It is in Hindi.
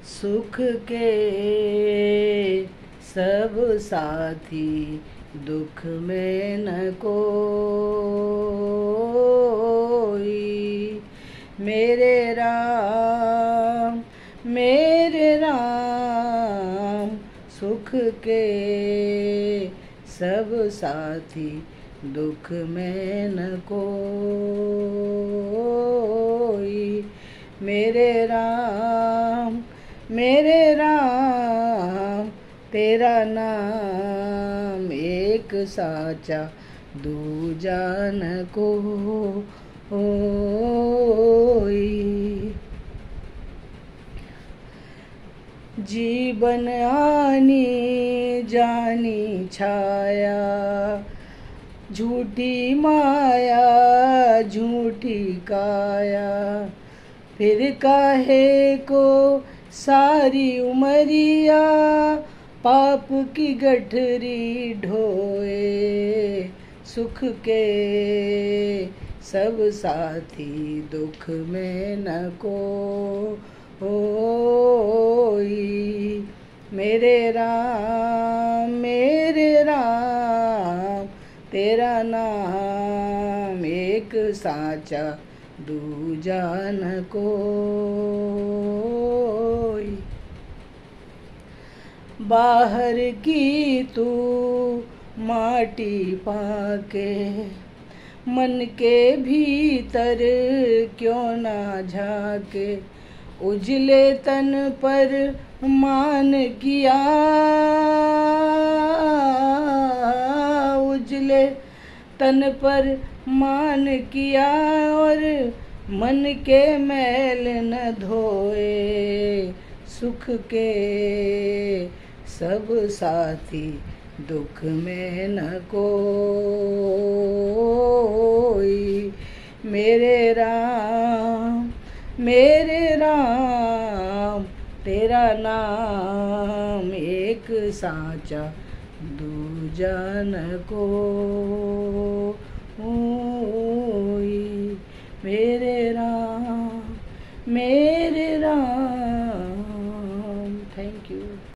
सुख के सब साथी, दुख में न कोई। मेरे राम सुख के सब साथी, दुख में न कोई। मेरे राम तेरा नाम एक साचा, दूजा न कोई। जीवन आनी जानी छाया, झूठी माया झूठी काया। फिर काहे को सारी उमरिया, पाप की गठरी ढोए। सुख के सब साथी, दुख में न कोई। मेरे राम तेरा नाम एक साचा, दूजा न कोई। बाहर की तू माटी पाके, मन के भीतर क्यों ना झाके। उजले तन पर मान किया, उजले तन पर मान किया। और मन के मैल न धोए। सुख के सब साथी, दुख में न कोई। मेरे राम तेरा नाम एक साचा, दूजा न कोई।